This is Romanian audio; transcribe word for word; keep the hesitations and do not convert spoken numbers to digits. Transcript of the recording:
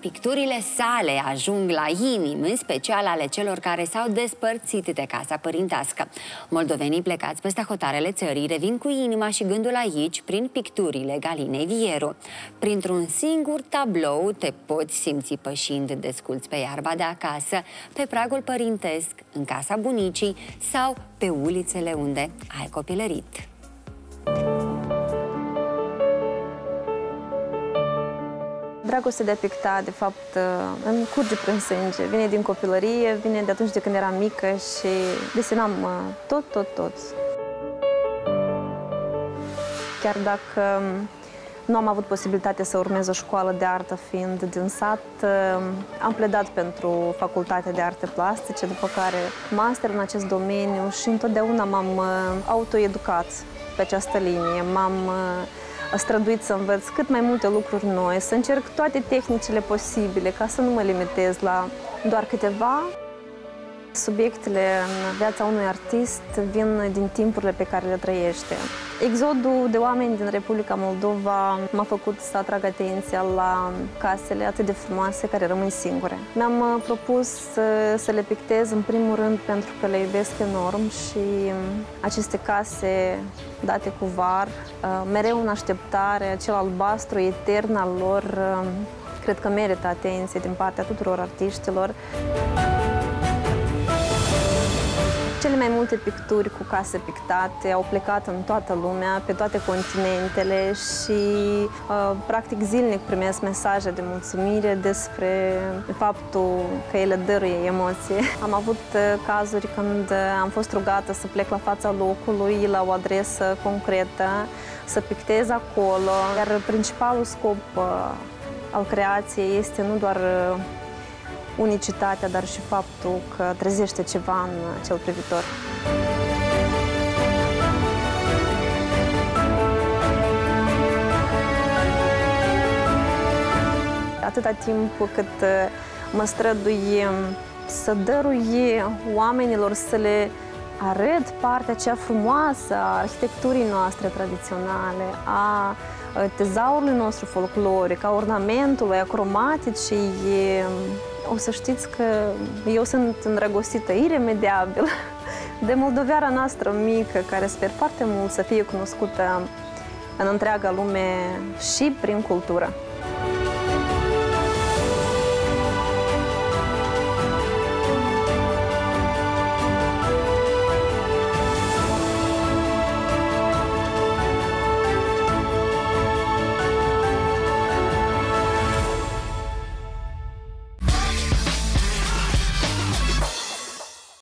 picturile sale ajung la inimi, în special ale celor care s-au despărțit de casa părintească. Moldovenii plecați peste hotarele țării revin cu inima și gândul aici prin picturile Galinei Vieru. Printr-un singur tablou te poți simți pășind desculți pe iarba de acasă, pe pragul părintesc, în casa bunicii sau pe ulițele unde ai copilărit. Dragostea de a picta, de fapt, îmi curge prin sânge. Vine din copilărie, vine de atunci de când eram mică și desenam tot, tot, tot. Chiar dacă nu am avut posibilitatea să urmez o școală de artă fiind din sat, am pledat pentru facultatea de arte plastice, după care master în acest domeniu și întotdeauna m-am autoeducat pe această linie. M-am străduit să învăț cât mai multe lucruri noi, să încerc toate tehnicile posibile ca să nu mă limitez la doar câteva. Subiectele în viața unui artist vin din timpurile pe care le trăiește. Exodul de oameni din Republica Moldova m-a făcut să atrag atenția la casele atât de frumoase care rămân singure. Mi-am propus să, să le pictez în primul rând pentru că le iubesc enorm și aceste case date cu var, mereu în așteptare, acel albastru etern al lor, cred că merită atenție din partea tuturor artiștilor. Cele mai multe picturi cu case pictate au plecat în toată lumea, pe toate continentele și uh, practic zilnic primesc mesaje de mulțumire despre faptul că ele dăruie emoție. Am avut uh, cazuri când am fost rugată să plec la fața locului, la o adresă concretă, să pictez acolo, iar principalul scop uh, al creației este nu doar uh, unicitatea, dar și faptul că trezește ceva în cel privitor. Atâta timp cât mă strădui să dărui oamenilor, să le arăt partea cea frumoasă a arhitecturii noastre tradiționale, a tezaurului nostru folcloric, a ornamentului, a cromaticii, o să știți că eu sunt îndrăgostită iremediabil de moldoveara noastră mică, care sper foarte mult să fie cunoscută în întreaga lume și prin cultură.